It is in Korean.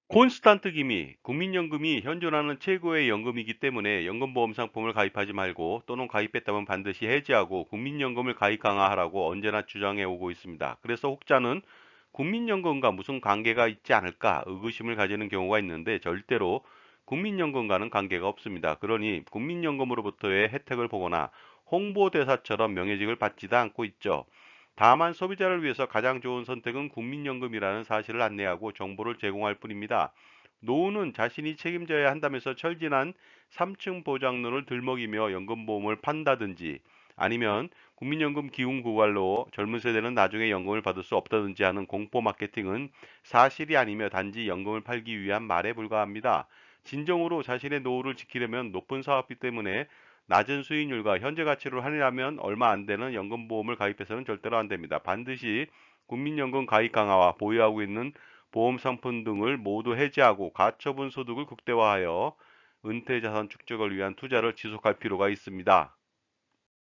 콘스탄트 기미, 국민연금이 현존하는 최고의 연금이기 때문에 연금보험 상품을 가입하지 말고 또는 가입했다면 반드시 해지하고 국민연금을 가입 강화하라고 언제나 주장해 오고 있습니다. 그래서 혹자는 국민연금과 무슨 관계가 있지 않을까 의구심을 가지는 경우가 있는데 절대로 국민연금과는 관계가 없습니다. 그러니 국민연금으로부터의 혜택을 보거나 홍보대사처럼 명예직을 받지도 않고 있죠. 다만 소비자를 위해서 가장 좋은 선택은 국민연금이라는 사실을 안내하고 정보를 제공할 뿐입니다. 노후는 자신이 책임져야 한다면서 철진한 3층 보장론을 들먹이며 연금보험을 판다든지 아니면 국민연금 기금 고갈로 젊은 세대는 나중에 연금을 받을 수 없다든지 하는 공포 마케팅은 사실이 아니며 단지 연금을 팔기 위한 말에 불과합니다. 진정으로 자신의 노후를 지키려면 높은 사업비 때문에 낮은 수익률과 현재 가치로 할인하면 얼마 안 되는 연금보험을 가입해서는 절대로 안 됩니다. 반드시 국민연금 가입 강화와 보유하고 있는 보험 상품 등을 모두 해지하고 가처분 소득을 극대화하여 은퇴 자산 축적을 위한 투자를 지속할 필요가 있습니다.